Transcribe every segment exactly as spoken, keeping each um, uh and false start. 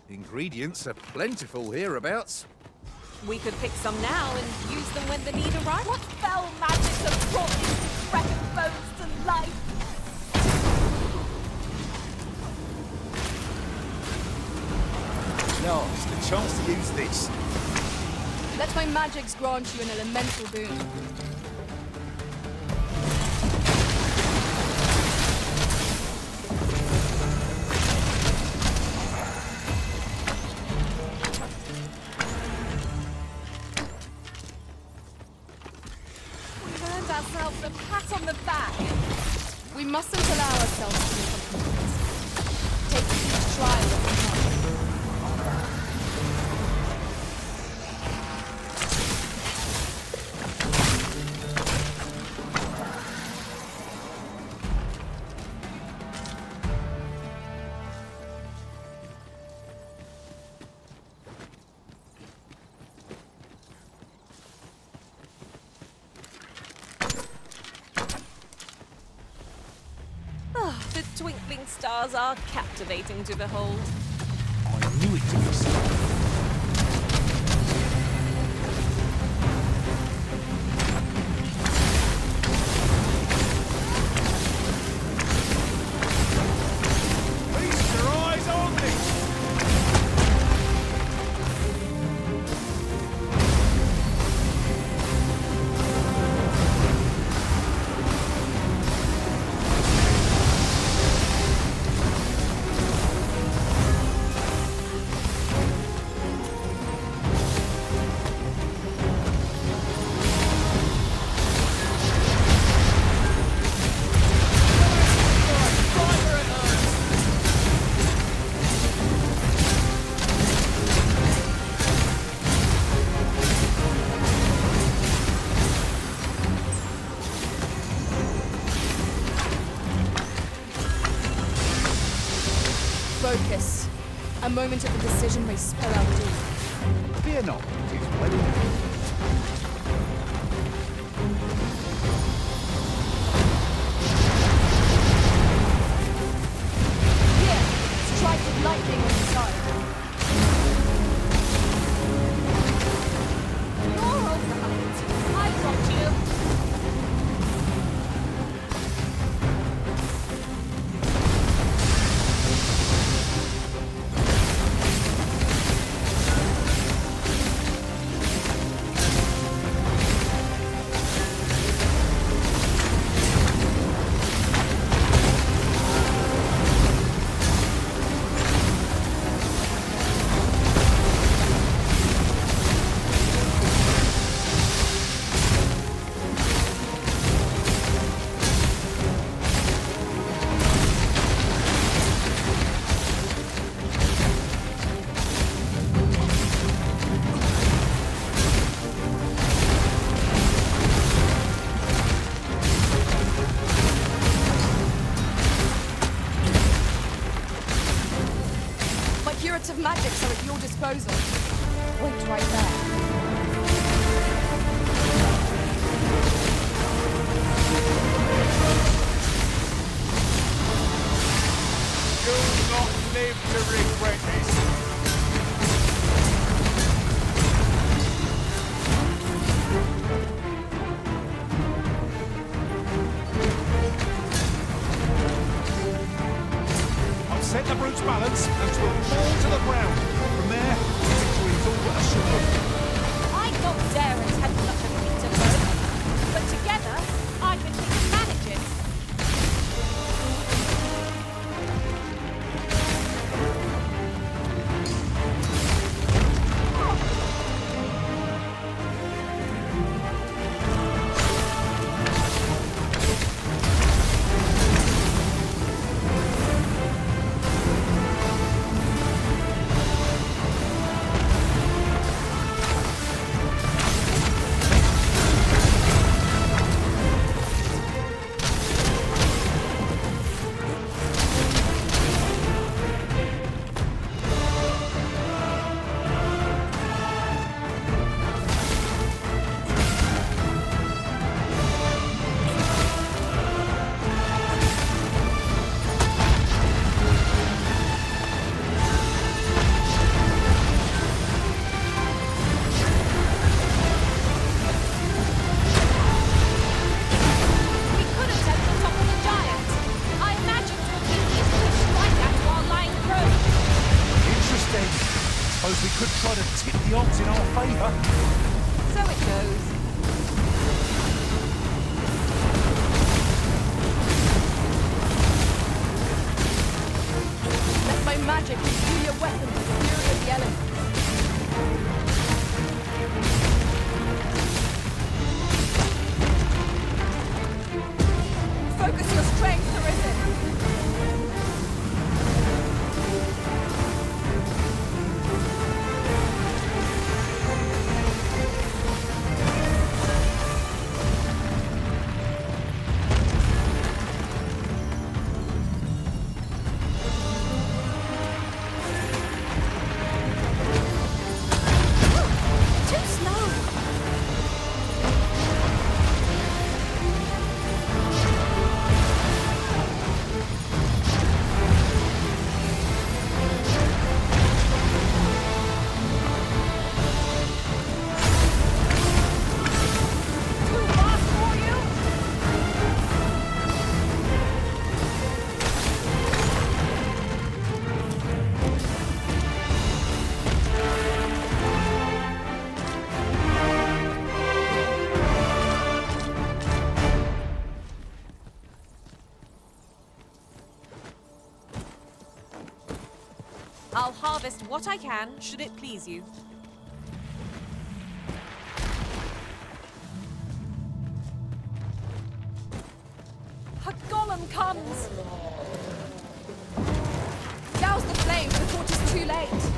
Ingredients are plentiful hereabouts. We could pick some now and use them when the need arrives. What foul magic has brought these decrepit bones to life? Now, it's the chance to use this. Let my magics grant you an elemental boon. Ourselves a pat on the back. We mustn't allow ourselves to be compromised. Take each trial as it comes. The twinkling stars are captivating to behold. I knew it to be so. Focus. A moment of indecision may spell out doom. Fear not, it is well enough. Here, strike with lightning on the side. You're all right. I got you. Curative magics are at your disposal. Wait right there. You'll not live to regret this. Set the brute's balance and twill fall to the ground. From there, victory is all but assured. I don't dare attempt such a feat alone, but together, I can think of manage it. Suppose we could try to tip the odds in our favour. So it goes. Let my magic imbue your weapon with the fury of the elements. Focus your strength, Arisen. I'll harvest what I can, should it please you. A golem comes! Douse the flames before it is too late!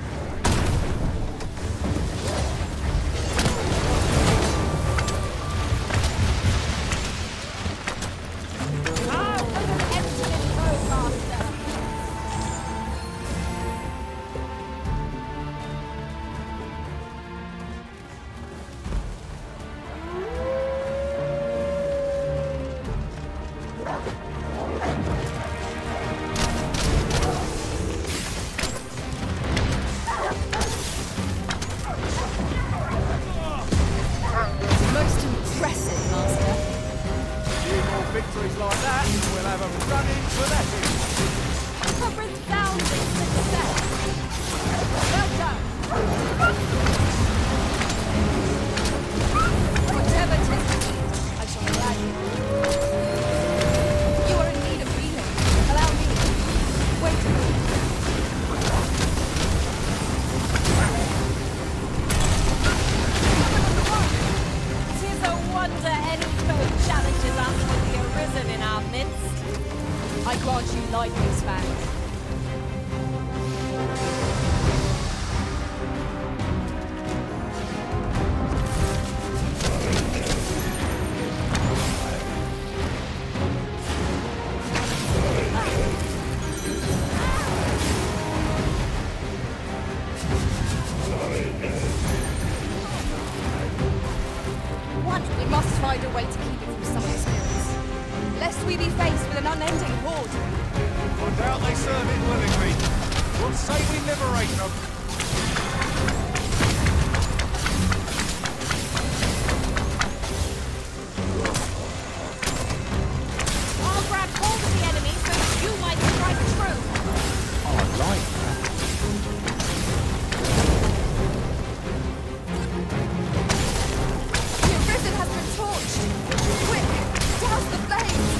How for the emptiness, oh master! Most impressive, Master. Few more victories like that, we'll have a run-in for that. A resounding success! Well done! Whatever tis the need, I shall gladly do. You are in need of healing. Allow me. Wait a minute. Tis a wonder any foe challenges us with the Arisen in our midst. I grant you light these fangs. We must find a way to keep it from summoning spirits, lest we be faced with an unending horde. I doubt they serve it willingly. What say we liberate them? I'll grab hold of the enemy so that you might strike true. I like that. The Arisen has been torched! Quick! Douse the flames!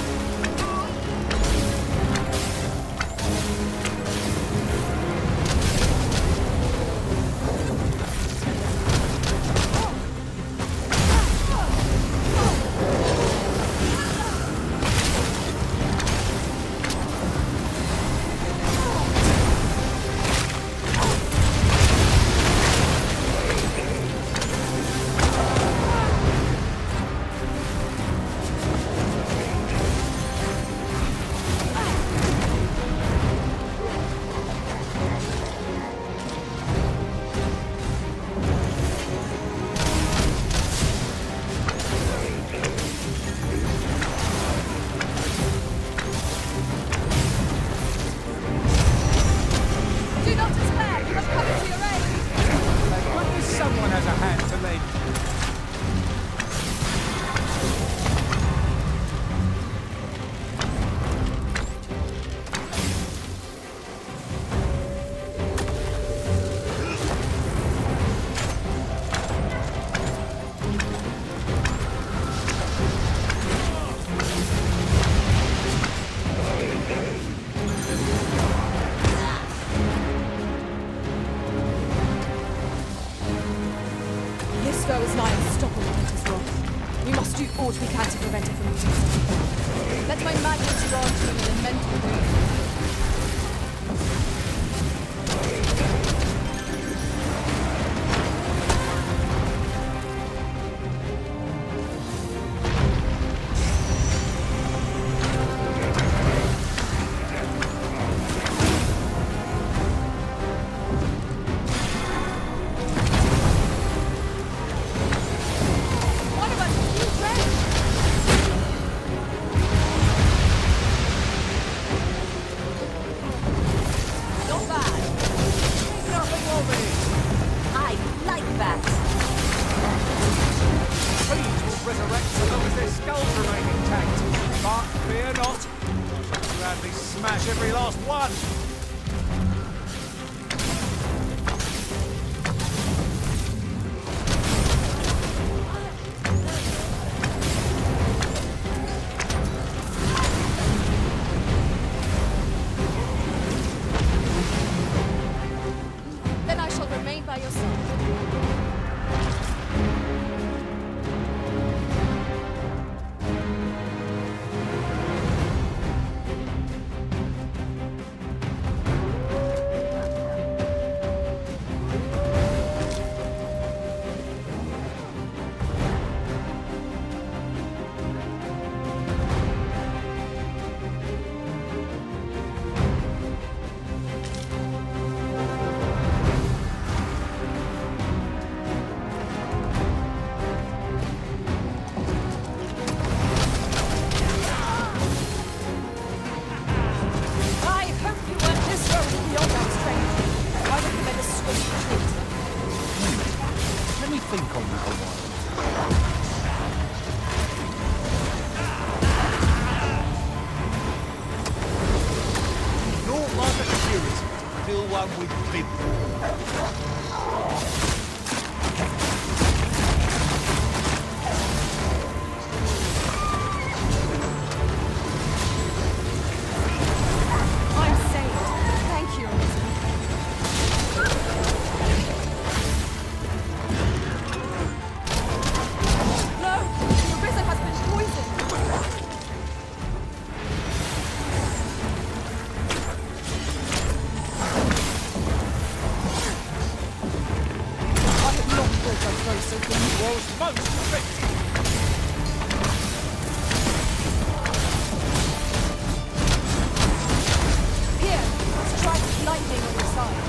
aught we can to prevent it from using. Let my magnets rod to an elemental ring. Smash every last one! Then I shall remain by your side. Let me think on that a while. Naught like a curiosity to fill one with bib. I'm saved. Thank you, Arisen. No! The Arisen has been poisoned! I have not built a closer than you. Was most effective. Here, strike lightning on your side.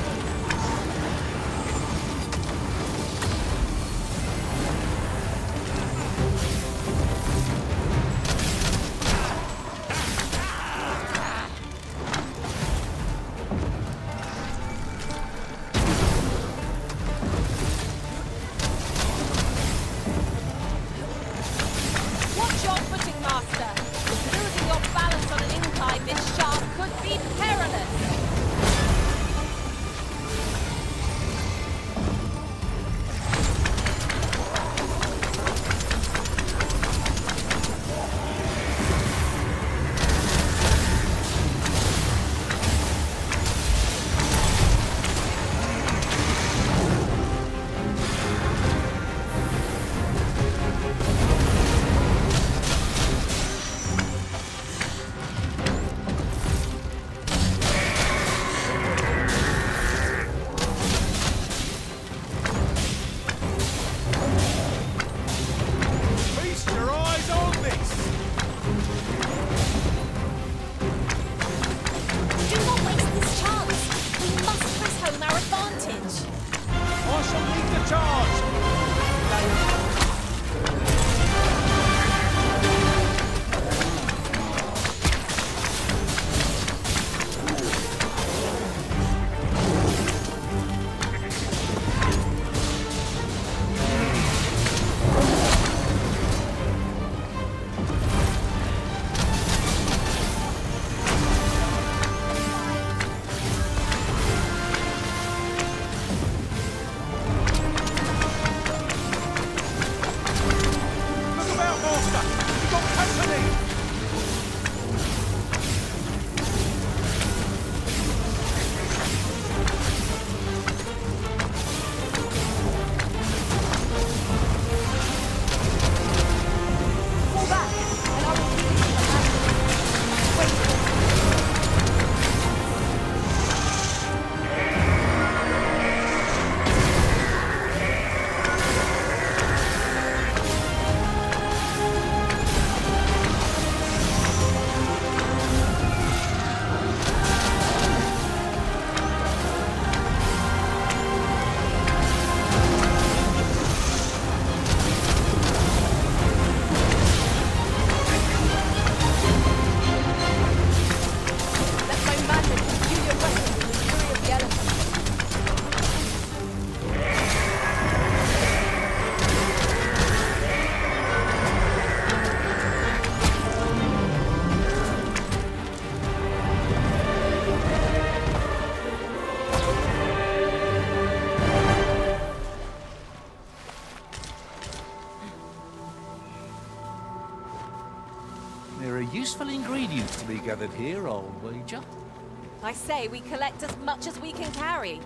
useful ingredients to be gathered here, I'll wager. I say we collect as much as we can carry.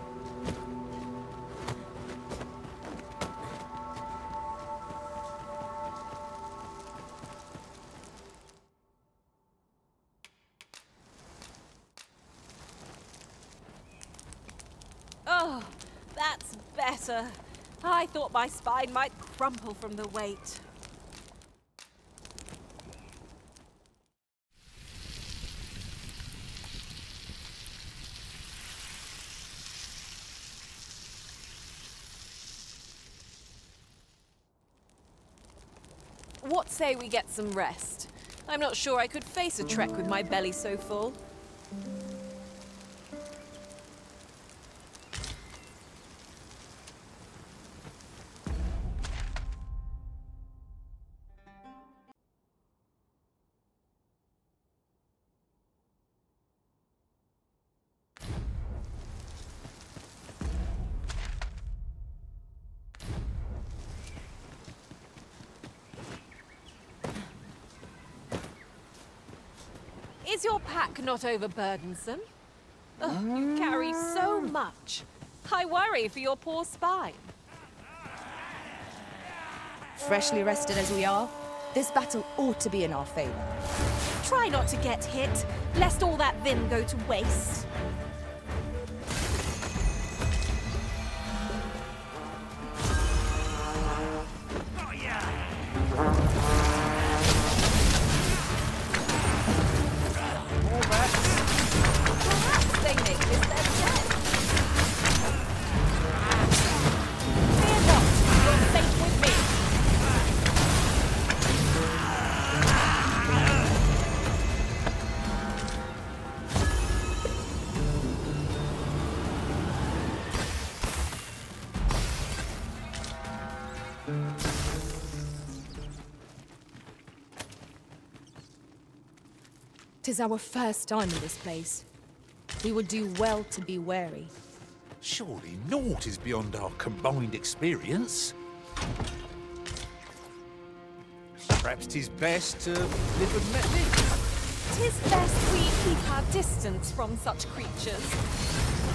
Oh, that's better. I thought my spine might crumple from the weight. What say we get some rest? I'm not sure I could face a trek with my belly so full. Is your pack not overburdensome? Ugh, you carry so much. I worry for your poor spine. Freshly rested as we are, this battle ought to be in our favor. Try not to get hit, lest all that vim go to waste. Perhaps they make this their den. Fear not, you're safe with me. Tis our first time in this place. We would do well to be wary. Surely naught is beyond our combined experience. Perhaps 'tis best to live admitted. Tis best we keep our distance from such creatures.